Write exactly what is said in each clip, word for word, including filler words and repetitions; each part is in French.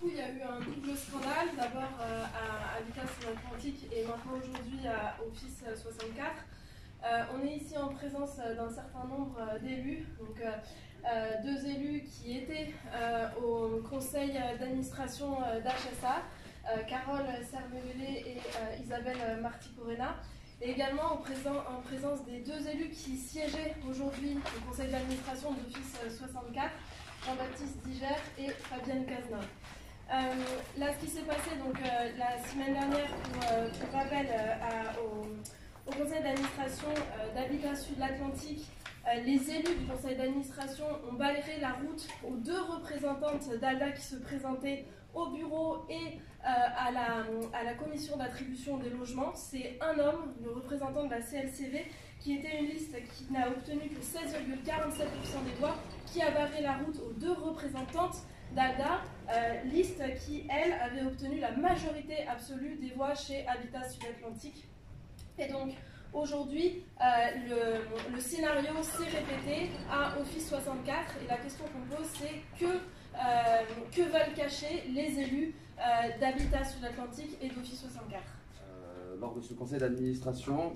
coup, il y a eu un double scandale, d'abord euh, à Habitat sur l'Atlantique et maintenant aujourd'hui à Office soixante-quatre. Euh, on est ici en présence d'un certain nombre d'élus, donc euh, euh, deux élus qui étaient euh, au conseil d'administration d'H S A, euh, Carole Sermevelé et euh, Isabelle Marti-Corena, et également en, présent, en présence des deux élus qui siégeaient aujourd'hui au conseil d'administration d'Office soixante-quatre, Jean-Baptiste Diger et Fabienne Cazeneuve. Euh, là, ce qui s'est passé donc, euh, la semaine dernière, pour, euh, pour rappel, euh, à, au, au conseil d'administration euh, d'Habitat Sud-Atlantique, euh, les élus du conseil d'administration ont balayé la route aux deux représentantes d'ALDA qui se présentaient au bureau et euh, à, la, à la commission d'attribution des logements. C'est un homme, le représentant de la C L C V, qui était une liste qui n'a obtenu que seize virgule quarante-sept pour cent des voix, qui a barré la route aux deux représentantes d'ALDA, euh, liste qui, elle, avait obtenu la majorité absolue des voix chez Habitat Sud-Atlantique. Et donc, aujourd'hui, euh, le, le scénario s'est répété à Office soixante-quatre, et la question qu'on pose, c'est que, euh, que veulent cacher les élus euh, d'Habitat Sud-Atlantique et d'Office soixante-quatre. euh, Lors de ce conseil d'administration,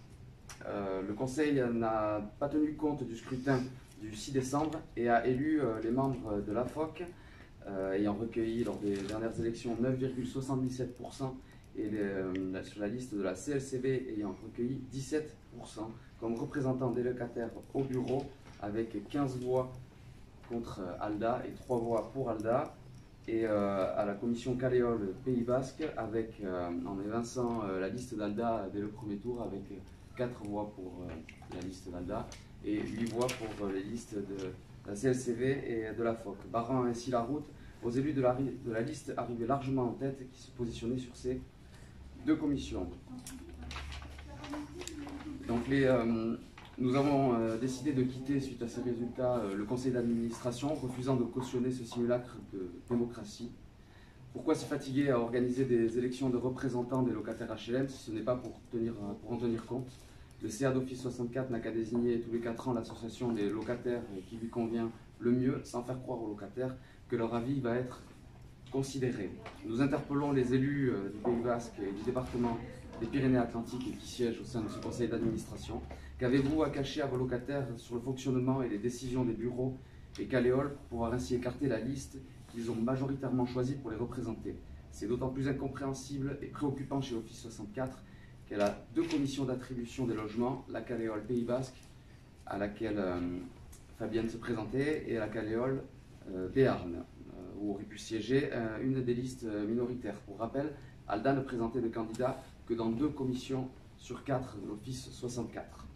euh, le conseil n'a pas tenu compte du scrutin du six décembre et a élu euh, les membres de l'A F O C euh, ayant recueilli lors des dernières élections neuf virgule soixante-dix-sept pour cent et les, euh, sur la liste de la C L C V ayant recueilli dix-sept pour cent comme représentants des locataires au bureau, avec quinze voix contre ALDA et trois voix pour ALDA, et euh, à la commission Caléol Pays Basque avec, euh, en évinçant euh, la liste d'ALDA dès le premier tour, avec quatre voix pour euh, la liste d'ALDA et huit voix pour euh, les listes de la C L C V et de la F O C, barrant ainsi la route aux élus de la, de la liste arrivés largement en tête qui se positionnaient sur ces deux commissions. Donc les, euh, nous avons euh, décidé de quitter, suite à ces résultats, euh, le conseil d'administration, refusant de cautionner ce simulacre de démocratie. Pourquoi se fatiguer à organiser des élections de représentants des locataires H L M si ce n'est pas pour, tenir, pour en tenir compte? Le C A d'Office soixante-quatre n'a qu'à désigner tous les quatre ans l'association des locataires qui lui convient le mieux, sans faire croire aux locataires que leur avis va être considéré. Nous interpellons les élus du Pays Basque et du département des Pyrénées-Atlantiques qui siègent au sein de ce conseil d'administration. Qu'avez-vous à cacher à vos locataires sur le fonctionnement et les décisions des bureaux et Caléol pour pouvoir ainsi écarter la liste qu'ils ont majoritairement choisie pour les représenter? C'est d'autant plus incompréhensible et préoccupant chez Office soixante-quatre qu'elle a deux commissions d'attribution des logements, la Caléol Pays Basque, à laquelle euh, Fabienne se présentait, et la Caléol euh, Béarn, euh, où aurait pu siéger euh, une des listes minoritaires. Pour rappel, ALDA ne présentait de candidats que dans deux commissions sur quatre de l'Office soixante-quatre.